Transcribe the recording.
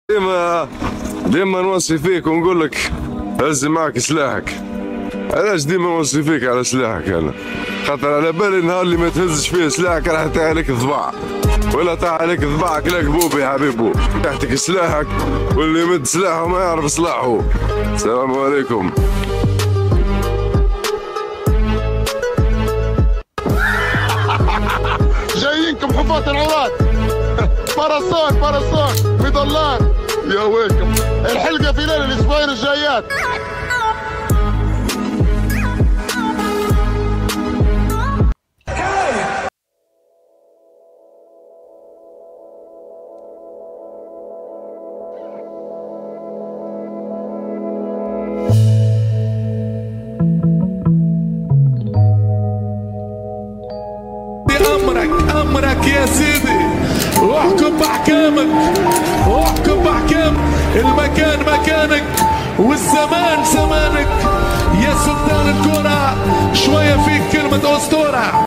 ديما نوصي فيك ونقول لك هز معك سلاحك. علاش ديما نوصي فيك على سلاحك انا؟ خاطر على بالي النهار اللي ما تهزش فيه سلاحك راح يطيح عليك ضباع، ولا طاح عليك ضباعك لا كبوب يا حبيبو. تحتك سلاحك واللي يمد سلاحه ما يعرف سلاحه. السلام عليكم. جايينكم حفاة العراة. باراسون مظلات يا ويلكم. الحلقة في ليلة الأسبوعين الجايات. أمرك يا سيدي، واحكم بأحكامك، واحكم بأحكامك. المكان مكانك والزمان زمانك يا سلطان الكرة. شوية فيك كلمة أسطورة.